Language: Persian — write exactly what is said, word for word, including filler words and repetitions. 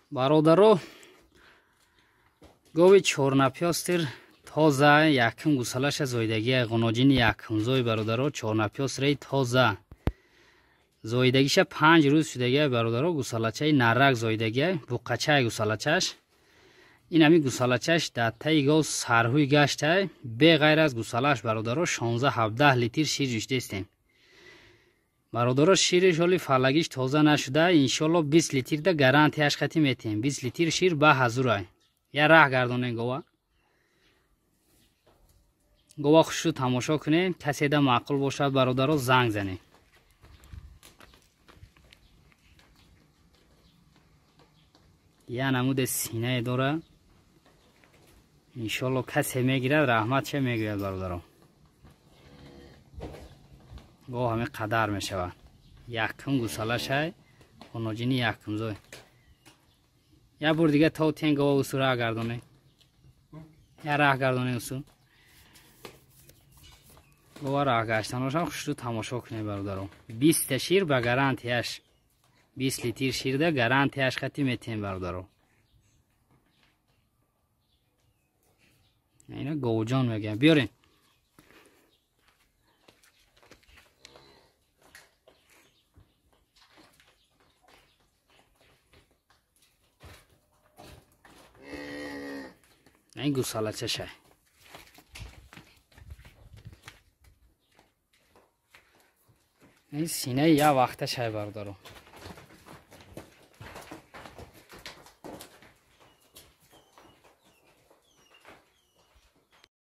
برادرو گوی چهارنپیاستر تازه یکم گسلش زایدگی غناجین یکم زای برادرو چهارنپیاست ری تازه زایدگیش پنج روز شدگی برادرو گسلچه نرک زایدگی بوقچه گسلچش این همی گسلچش در تای گاز سرهوی گشته به غیر از گسلش برادرو شانزده هفده لیتر شیر جوشته استیم. برادرو شیرش حالی فلگیش تازه نشده انشالله بیست لیتر ده گارانتیش خطی میتیم. بیست لیتر شیر به حضور یا راه گردانین گوه گوه خوش رو تماشا کنین. کسی ده معقل باشد برادرو زنگ زنین. یا نمود سینه داره انشالله کسی میگیرد رحمت چه میگیرد برادرو. گوه همه قدر میشود یکم گسلش های خوناجینی یکم زوی یا بور دیگه تا تین گوه اصول راه گردانه یا راه گردانه اصول گوه راه گشتن باشم خوش رو تماشا کنه برادرو. بیست شیر به گارانتیش بیست لیتر شیر ده گارانتیش خطی میتیم برادرو. اینا گوه جان میگم بیارین. این گوساله شه این سینه یا وقت شه بردارو